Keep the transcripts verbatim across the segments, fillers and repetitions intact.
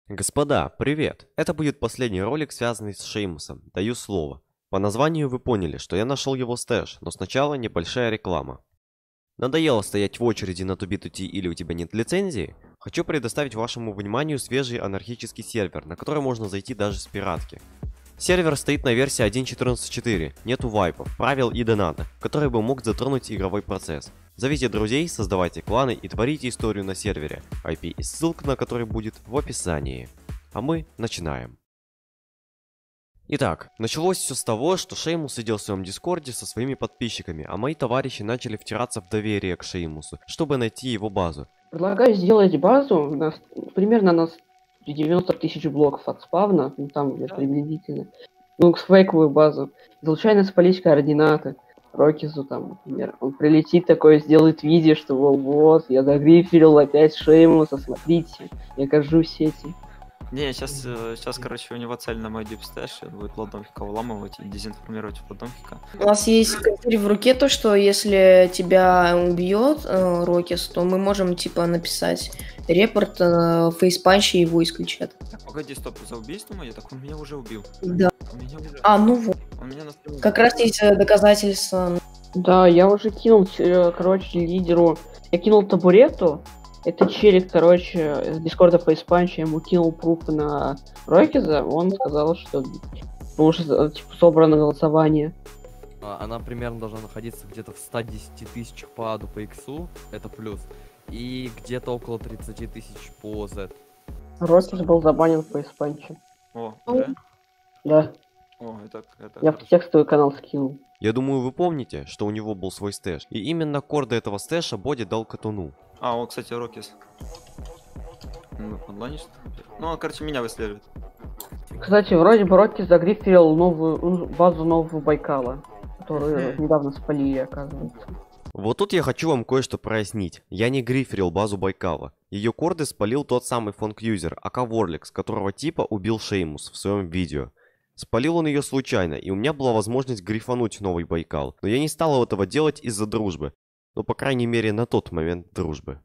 Господа, привет! Это будет последний ролик, связанный с Шеймусом. Даю слово. По названию вы поняли, что я нашел его стэш, но сначала небольшая реклама. Надоело стоять в очереди на ту би ту ти или у тебя нет лицензии? Хочу предоставить вашему вниманию свежий анархический сервер, на который можно зайти даже с пиратки. Сервер стоит на версии один точка четырнадцать точка четыре, нету вайпов, правил и доната, который бы мог затронуть игровой процесс. Зовите друзей, создавайте кланы и творите историю на сервере, ай пи и ссылка на который будет в описании. А мы начинаем. Итак, началось все с того, что Шеймус сидел в своем дискорде со своими подписчиками, а мои товарищи начали втираться в доверие к Шеймусу, чтобы найти его базу. Предлагаю сделать базу на, примерно на девяносто тысяч блоков от спавна, ну там где приблизительно. Ну, фейковую базу. Случайно спалить координаты. Рокизу там, например. Он прилетит такой, сделает видео, что вот, я загриферил опять Шеймуса, смотрите, я горжусь этим. Не, сейчас, сейчас, короче, у него цель на мой дипстэш, он будет ладонфика выламывать и дезинформировать ладонфика. У нас есть козырь в руке, то, что если тебя убьет э, Рокис, то мы можем, типа, написать репорт, э, фейспанчи, его исключат. Так, погоди, стоп, за убийство мое? Так он меня уже убил. Да. Он меня уже... А, ну вот. Он меня настроил. Как раз есть э, доказательства. Да, я уже кинул, э, короче, лидеру. Я кинул табурету. Это челик, короче, из дискорда фейспанча, я ему кинул пруфы на Рокиза, он сказал, что уже типа, собрано голосование. Она примерно должна находиться где-то в ста десяти тысячах по аду по иксу, это плюс, и где-то около тридцати тысяч по Z. Рокиз был забанен в фейспанче. О, да? Да. О, это... это я в текстовый канал скинул. Я думаю, вы помните, что у него был свой стэш, и именно корды этого стэша Боди дал Катуну. А, о, кстати, Рокис. Ну, онлайне что ли? Ну, он, короче, меня выслеживает. Кстати, вроде бы Рокис загриферил новую базу нового Байкала, которую недавно спалили, оказывается. Вот тут я хочу вам кое-что прояснить. Я не гриферил базу Байкала. Ее корды спалил тот самый фонк-юзер, АК Ворликс, которого типа убил Шеймус в своем видео. Спалил он ее случайно, и у меня была возможность грифануть новый Байкал, но я не стал этого делать из-за дружбы. Ну, по крайней мере, на тот момент дружбы.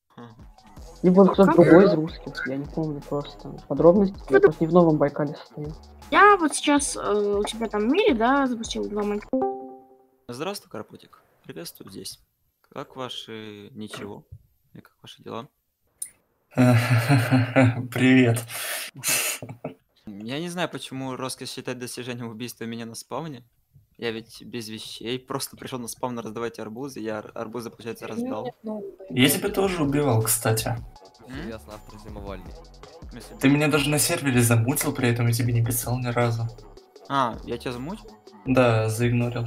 Либо кто-то другой из русских, я не помню просто подробности. Я просто не в новом Байкале состою. Я вот сейчас э, у тебя там в мире, да, запустил два мальчика. Здравствуй, Карпутик. Приветствую здесь. Как ваши... Ничего. И как ваши дела? Привет. Я не знаю, почему Роскис считает достижением убийства меня на спавне. Я ведь без вещей, просто пришел на спавн раздавать арбузы, я арбузы, получается, раздал. Я тебя тоже убивал, кстати. Ясно, автор зимовальный. Ты меня даже на сервере замутил, при этом я тебе не писал ни разу. А, я тебя замутил? Да, заигнорил.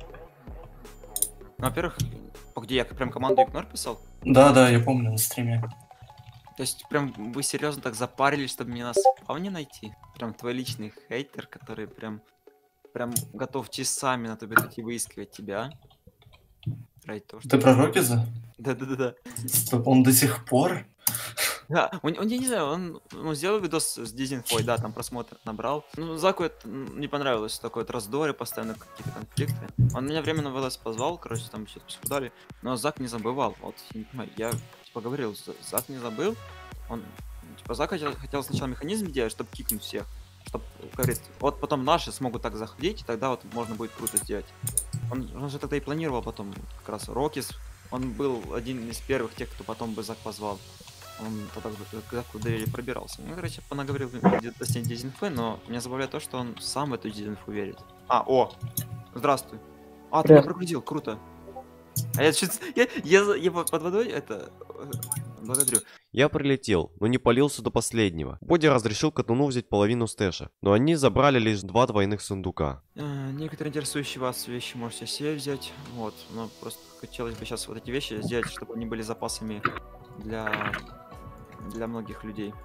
Ну, во-первых, где я прям команду игнор писал? Да, да, я помню на стриме. То есть, прям вы серьезно так запарились, чтобы меня на спавне найти? Прям твой личный хейтер, который прям... Прям готов часами на тобе таки выискивать тебя. То, что... Ты про Рокиза? Да-да-да. Стоп, он до сих пор? Да, он, он, я не знаю, он, он сделал видос с дезинфой, да, там просмотр набрал. Ну, Заку это не понравилось, такой вот раздоры, постоянно какие-то конфликты. Он меня временно в ЛС позвал, короче, там что-то посудали, но Зак не забывал, вот, я не понимаю, я, типа, говорил, Зак не забыл, он, типа, Зак хотел, хотел сначала механизм делать, чтобы кикнуть всех. Чтобы, говорит, вот потом наши смогут так заходить, и тогда вот можно будет круто сделать. Он, он же тогда и планировал потом, как раз Рокис, он был один из первых тех, кто потом бы Зак позвал. Он тогда к Заку доверие пробирался. Ну, короче, понаговорил до снять дезинфы, но меня забавляет то, что он сам в эту дезинфу верит. А, о! Здравствуй. А, ты меня прогрузил, круто. А я чуть... Я, я, я под водой, это... Благодарю. Я прилетел, но не палился до последнего. Боди разрешил Катуну взять половину стэша, но они забрали лишь два двойных сундука. Э, некоторые интересующие вас вещи можете себе взять. Вот, но просто хотелось бы сейчас вот эти вещи сделать, чтобы они были запасами для, для многих людей.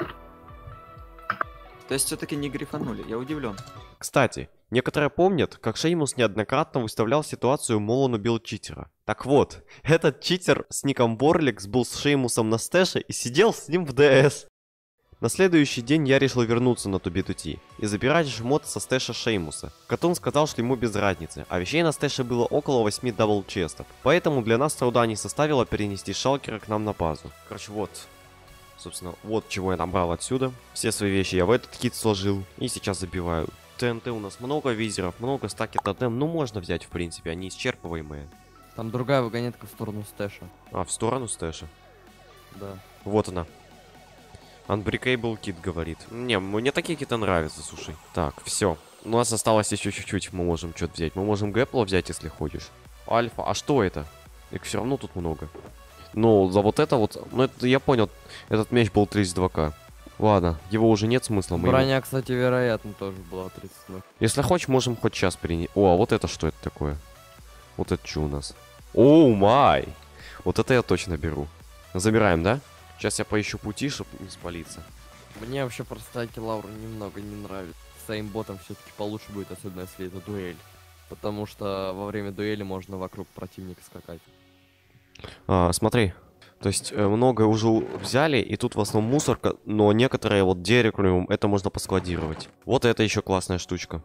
То есть все-таки не грифанули, я удивлен. Кстати, некоторые помнят, как Шеймус неоднократно выставлял ситуацию, мол, он убил читера. Так вот, этот читер с ником Ворликс был с Шеймусом на стэше и сидел с ним в ДС. На следующий день я решил вернуться на ту би ту ти и забирать жмот со стэша Шеймуса. Катун сказал, что ему без разницы, а вещей на стэше было около восьми дабл-честов. Поэтому для нас труда не составило перенести шалкера к нам на базу. Короче, вот. Собственно, вот чего я набрал отсюда. Все свои вещи я в этот кит сложил. И сейчас забиваю. ТНТ у нас много визеров, много стаки тотем. Ну, можно взять, в принципе, они исчерпываемые. Там другая вагонетка в сторону стэша. А, в сторону стэша? Да. Вот она. Unbreakable кит говорит. Не, мне такие киты нравятся, слушай. Так, все. У нас осталось еще чуть-чуть, мы можем что-то взять. Мы можем гэпла взять, если хочешь. Альфа. А что это? Их все равно тут много. Ну, за вот это вот... Ну, это я понял. Этот меч был тридцать два ка. Ладно, его уже нет смысла. Мы Броня, его... кстати, вероятно, тоже была тридцать два. Если хочешь, можем хоть сейчас принять. О, а вот это что это такое? Вот это что у нас? Оу май! Вот это я точно беру. Забираем, да? Сейчас я поищу пути, чтобы не спалиться. Мне вообще просто Лауру немного не нравится. С эймботом все-таки получше будет, особенно если это дуэль. Потому что во время дуэли можно вокруг противника скакать. А, смотри. То есть э, много уже взяли, и тут в основном мусорка, но некоторые вот дерекриум, это можно поскладировать. Вот это еще классная штучка.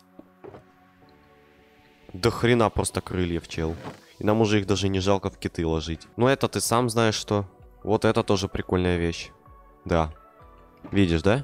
До хрена просто крыльев, чел. И нам уже их даже не жалко в киты ложить. Но это ты сам знаешь что. Вот это тоже прикольная вещь. Да. Видишь, да?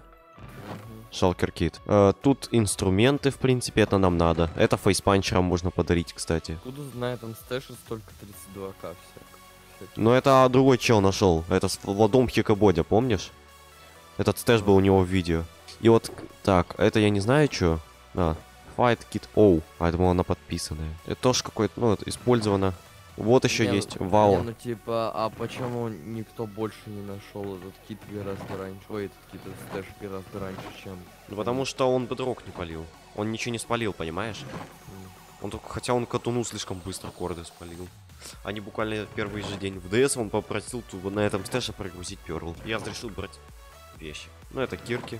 Шалкер кит. Э, тут инструменты, в принципе, это нам надо. Это фейспанчерам можно подарить, кстати. Откуда на этом стэше столько тридцать два ка всяко? Но это другой чел нашел. Это с Владом Хикободя, помнишь? Этот стэш был у него в видео. И вот, так, это я не знаю, что. А, Fight Kit O. А, я думал, она подписанная. Это тоже какой-то, ну, это использовано. Вот еще Не, есть. ну, Вау. не, ну типа, а почему никто больше не нашел этот кит гораздо раньше? Ой, этот кит, этот стэш гораздо раньше, чем... Ну, потому что он бедрок не полил. Он ничего не спалил, понимаешь? Он только, хотя он Катуну слишком быстро корды спалил. Они буквально первый же день в ДС он попросил тут на этом стэше прогрузить перл. Я разрешил брать вещи. Ну, это кирки.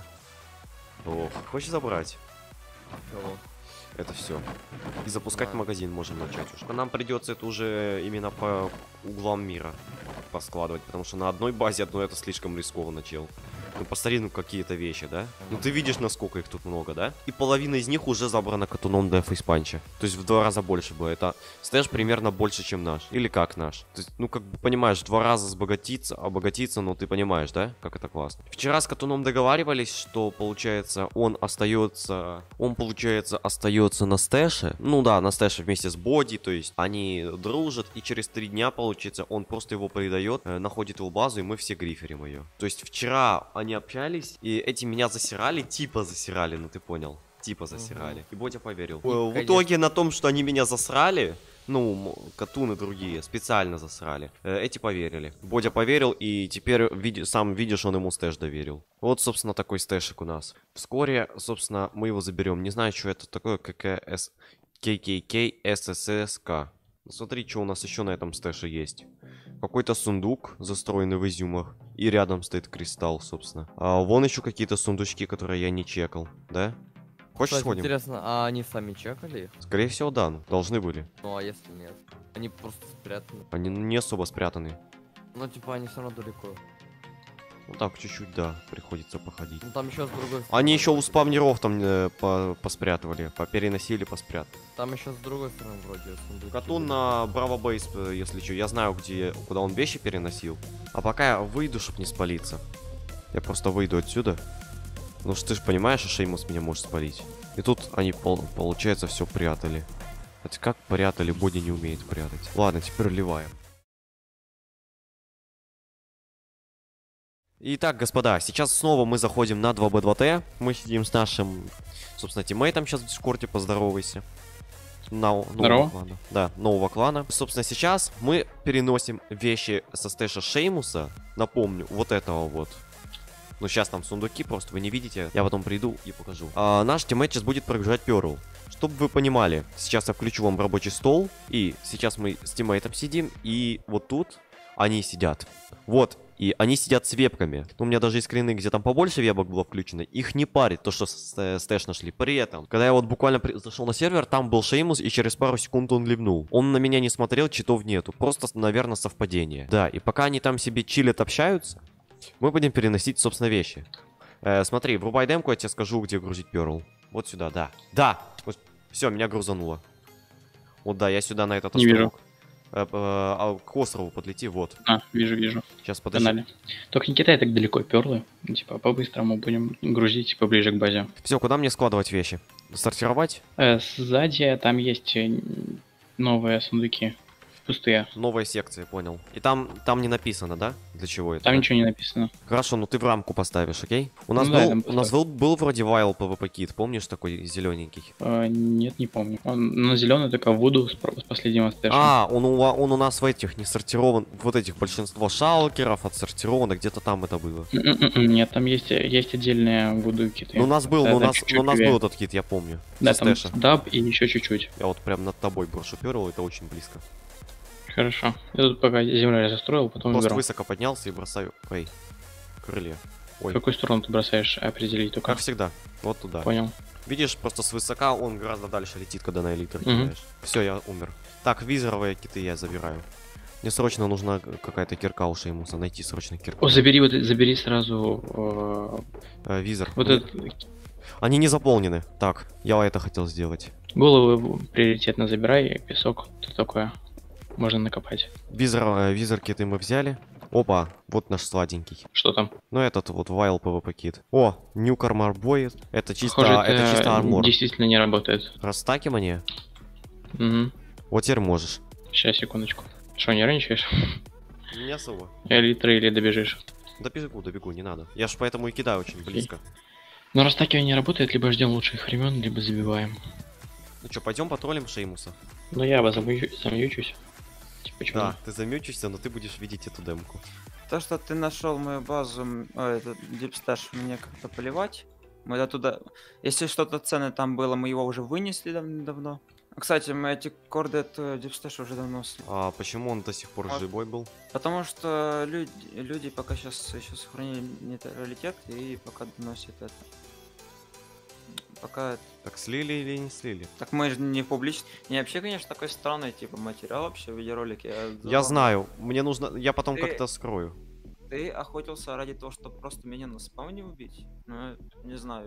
Ох, хочешь забрать? Кого? Это все. И запускать А. магазин можем начать уже. Нам придется это уже именно по углам мира поскладывать, потому что на одной базе одной это слишком рискованно, чел. Ну, посмотри, ну, какие-то вещи, да? Ну, ты видишь, насколько их тут много, да? И половина из них уже забрана Катуном до фейспанча. То есть в два раза больше бы. Это стэш примерно больше, чем наш. Или как наш. То есть, ну, как бы, понимаешь, в два раза сбогатиться, обогатиться, ну, ты понимаешь, да? Как это классно. Вчера с Катуном договаривались, что, получается, он остается... Он, получается, остается на стэше. Ну, да, на стэше вместе с Боди, то есть они дружат. И через три дня, получается, он просто его предает, э, находит его базу, и мы все гриферим ее. То есть вчера они общались, и эти меня засирали, типа засирали, ну ты понял, типа засирали. Угу. И Бодя поверил. И, в конечно... итоге на том, что они меня засрали, ну, Катун и другие специально засрали, э, эти поверили. Бодя поверил, и теперь види, сам видишь, он ему стэш доверил. Вот, собственно, такой стэшик у нас. Вскоре, собственно, мы его заберем. Не знаю, что это такое, ККС... ККК-СССК. Смотри, что у нас еще на этом стэше есть. Какой-то сундук, застроенный в изюмах. И рядом стоит кристалл, собственно. А вон еще какие-то сундучки, которые я не чекал, да? Хочешь Кстати, сходим? интересно, а они сами чекали их? Скорее всего, да, ну, должны были. Ну, а если нет? Они просто спрятаны. Они не особо спрятаны. Ну, типа, они все равно далеко. Ну так, чуть-чуть, да, приходится походить. Ну, там еще с другой стороны. Они еще у спавнеров там э, по поспрятывали, попереносили, поспрятали. Там еще с другой стороны вроде сундуки. Катун на Браво Бейс, если что, я знаю, где, куда он вещи переносил. А пока я выйду, чтобы не спалиться. Я просто выйду отсюда. Потому что ты же понимаешь, что Шеймус меня может спалить. И тут они, пол получается, все прятали. Хотя как прятали, Боди не умеет прятать. Ладно, теперь вливаем. Итак, господа, сейчас снова мы заходим на два бэ два тэ. Мы сидим с нашим, собственно, тиммейтом сейчас в дискорде, поздоровайся. На, нового клана. Да, нового клана. Собственно, сейчас мы переносим вещи со стэша Шеймуса. Напомню, вот этого вот. Ну, сейчас там сундуки, просто вы не видите. Я потом приду и покажу. А, наш тиммейт сейчас будет прогружать перл. Чтобы вы понимали, сейчас я включу вам рабочий стол. И сейчас мы с тиммейтом сидим. И вот тут они сидят. Вот. И они сидят с вебками. У меня даже есть скрины, где там побольше вебок было включено. Их не парит то, что стэш нашли. При этом, когда я вот буквально зашел на сервер, там был Шеймус, и через пару секунд он ливнул. Он на меня не смотрел, читов нету. Просто, наверное, совпадение. Да, и пока они там себе чилят, общаются, мы будем переносить, собственно, вещи. Э, смотри, врубай демку, я тебе скажу, где грузить перл. Вот сюда, да. Да! Вот, все, меня грузануло. Вот да, я сюда на этот Не островок. Э, э, а к острову подлети, вот. А, вижу, вижу. Сейчас В подожди. канале. Только не кидай так далеко перлы. Ну, типа, по-быстрому будем грузить, типа, ближе к базе. Все, куда мне складывать вещи? Сортировать? Э, сзади там есть э, новые сундуки. Пустые. Новая секция, понял. И там, там не написано, да? Для чего это? Там да? ничего не написано. Хорошо, ну ты в рамку поставишь, окей? У нас, Ну да, я был, там у нас был, поставлю. был вроде Вайл PvP Kit, помнишь, такой зелененький? Э, нет, не помню. Он на зеленый только Вуду с, про- с последнего стэша. А, он у, он у нас в этих не сортирован, вот этих большинство шалкеров отсортировано, где-то там это было. М-м-м, нет, там есть, есть отдельные Вуду киты. Ну у нас был, Да, ну, у там нас, чуть-чуть ну, у нас левее. был этот кит, я помню. Да, со там стэша. даб и еще чуть-чуть. Я вот прям над тобой брошу перл, это очень близко. Хорошо. Я тут пока земля застроил, потом Просто выберу. высоко поднялся и бросаю, эй, крылья. В Ой, какую сторону ты бросаешь, определить только. как всегда, вот туда. Понял. Видишь, просто свысока он гораздо дальше летит, когда на элитр Мгм. кидаешь. Все, я умер. Так, визоровые киты я забираю. Мне срочно нужна какая-то кирка у Шеймуса, найти срочно кирку. О, забери вот, забери сразу Э, визор. э, вот Мне- этот Они не заполнены. Так, я это хотел сделать. головы приоритетно забирай, песок, тут такое. Можно накопать. Визор, э, визор киты мы взяли. Опа, вот наш сладенький. Что там? Ну этот вот Вайл PvP кит. О, New Armor Boy. Это чисто, Похоже, это чисто армор. действительно не работает. Растакивание. Угу. Вот теперь можешь. Сейчас, секундочку. Что, нервничаешь? Не особо. Элитры или добежишь? Добегу, добегу, не надо. Я ж поэтому и кидаю очень близко. Но раз такие не работает, либо ждем лучших времен, либо забиваем. Ну что, пойдем потроллим Шеймуса? Но я бы замью- замьючусь. Типа, почему? Да, ты замечешься, но ты будешь видеть эту демку. То, что ты нашел мою базу, м, о, этот дипсташ, мне как-то поливать. Мы до туда... Если что-то ценное там было, мы его уже вынесли дав- давно. Кстати, мы эти корды от дипсташа уже давно сли. А почему он до сих пор А- живой был? Потому что люди, люди пока сейчас еще сохранили нейтралитет и пока доносят это. Пока... Так слили или не слили? Так мы же не публично... Не, вообще, конечно, такой странный типа материал вообще в видеоролике. Я забавно. знаю, мне нужно... Я потом Ты- как-то скрою. Ты охотился ради того, чтобы просто меня на спауне убить? Ну, не знаю.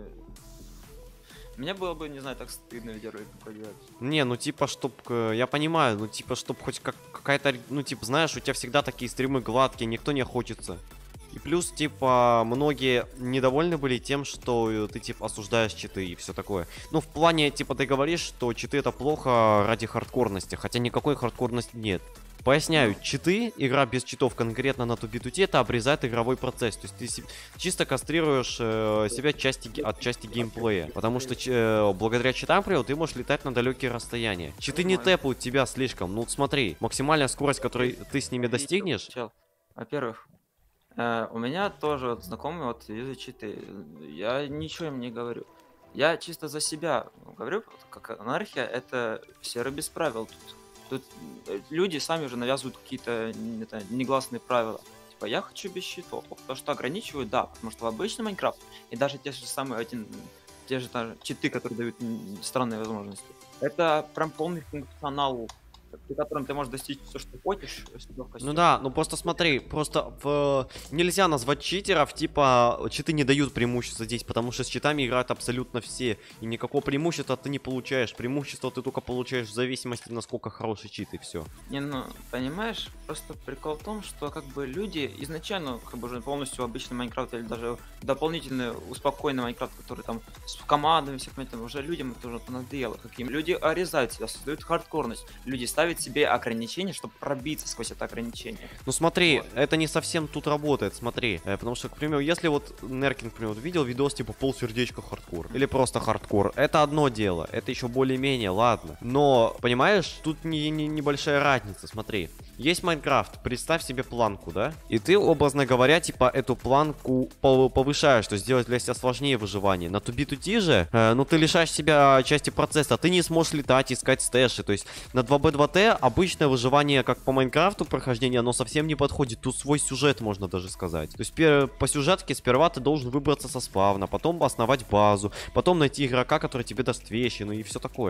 Мне было бы, не знаю, так стыдно видеоролик поделать. Не, ну типа, чтоб... э, Я понимаю, ну типа, чтоб хоть как какая-то... Ну типа, знаешь, у тебя всегда такие стримы гладкие, никто не охотится. И плюс, типа, многие недовольны были тем, что э, ты, типа, осуждаешь читы и все такое. Ну, в плане, типа, ты говоришь, что читы это плохо ради хардкорности, хотя никакой хардкорности нет. Поясняю, читы, игра без читов конкретно на тубитуте, это обрезает игровой процесс. То есть ты си- чисто кастрируешь э, себя части, ге- от части геймплея. Потому что ч- э, благодаря читам, например, ты можешь летать на далекие расстояния. Читы не тэпают тебя слишком. Ну, вот смотри, максимальная скорость, которой ты с ними достигнешь... Чел, во-первых, э, у меня тоже вот знакомый вот юзает читы. Я ничего им не говорю. Я чисто за себя говорю, вот как анархия, это серый без правил тут. Тут э, люди сами уже навязывают какие-то н- это, негласные правила. Типа, я хочу без щитов. То, что ограничивают, да, потому что в обычный Майнкрафт и даже те же самые один, те же даже читы, которые дают м, странные возможности. Это прям полный функционал, при котором ты можешь достичь все, что хочешь, с легкостью. Ну да, ну просто смотри, просто в... нельзя назвать читеров, типа, читы не дают преимущества здесь, потому что с читами играют абсолютно все, и никакого преимущества ты не получаешь, преимущество ты только получаешь в зависимости, насколько хороший чит, и все. Не, ну, понимаешь, просто прикол в том, что как бы люди изначально как бы уже полностью обычный Майнкрафт или даже дополнительный успокоенный Майнкрафт, который там с командами всякими, там уже людям это уже надоело. Каким люди орезают себя, создают хардкорность, люди ставят себе ограничения, чтобы пробиться сквозь это ограничение. Ну смотри, это не совсем тут работает, смотри, э, потому что, к примеру, если вот Неркин, к примеру, вот видел видос типа полсердечка хардкор, или просто хардкор, это одно дело, это еще более-менее, ладно, но, понимаешь, тут не, не- небольшая разница, смотри, есть Майнкрафт, представь себе планку, да, и ты, образно говоря, типа эту планку пов- повышаешь, то есть сделать для себя сложнее выживание, на тубитути же, э, ну ты лишаешь себя части процесса, ты не сможешь летать, искать стэши, то есть на два бэ два тэ обычное выживание, как по Майнкрафту прохождение, оно совсем не подходит. Тут свой сюжет, можно даже сказать. То есть пер- по сюжетке сперва ты должен выбраться со спавна, потом основать базу, потом найти игрока, который тебе даст вещи, ну и все такое.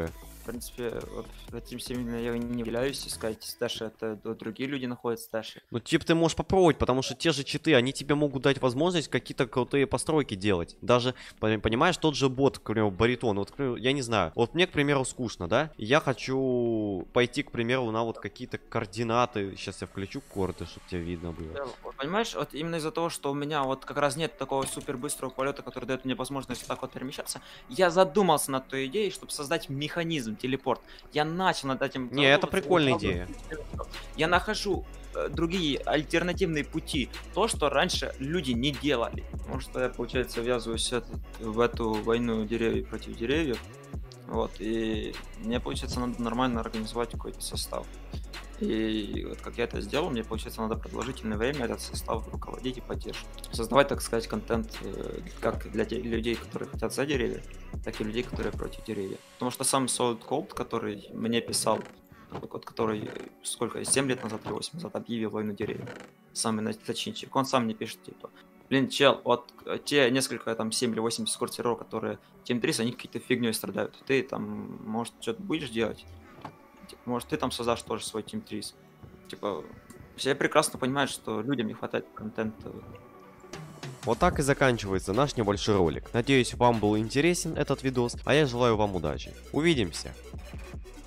принципе, вот этим сильно я не являюсь, искать стэши, это д- другие люди находят стэши. Ну, типа, ты можешь попробовать, потому что те же читы, они тебе могут дать возможность какие-то крутые постройки делать. Даже, пон- понимаешь, тот же бот, к примеру, баритон, вот, к примеру, я не знаю. Вот мне, к примеру, скучно, да? И я хочу пойти, к примеру, на вот какие-то координаты. Сейчас я включу корты, чтобы тебе видно было. Да, вот понимаешь, вот именно из-за того, что у меня вот как раз нет такого супер быстрого полета, который дает мне возможность вот так вот перемещаться, я задумался над той идеей, чтобы создать механизм, телепорт. Я начал над этим Не, это задумываться, прикольная и идея. я нахожу э, другие альтернативные пути, то, что раньше люди не делали. Потому что я, получается, ввязываюсь этот- в эту войну деревьев против деревьев. Вот, и мне, получается, надо нормально организовать какой-то состав. И вот как я это сделал, мне, получается, надо продолжительное время этот состав руководить и поддерживать. Создавать, так сказать, контент э, как для те- людей, которые хотят за деревья, так и людей, которые против деревьев. Потому что сам Solid Gold, который мне писал, вот который э, сколько, семь лет назад или восемь назад объявил войну деревьев, самый начинчик, он сам мне пишет, типа, блин, чел, вот э, те несколько, там, семь или восемь дискорд-серверов, которые Team три, они какие-то фигней страдают. Ты там, может, что-то будешь делать? Типа, может, ты там создашь тоже свой Team три. Типа, все прекрасно понимают, что людям не хватает контента. Вот так и заканчивается наш небольшой ролик. Надеюсь, вам был интересен этот видос, а я желаю вам удачи. Увидимся!